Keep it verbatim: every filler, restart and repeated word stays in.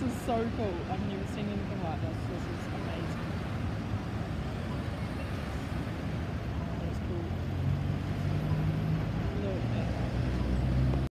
was so cool. I've never seen anything like this. This is amazing.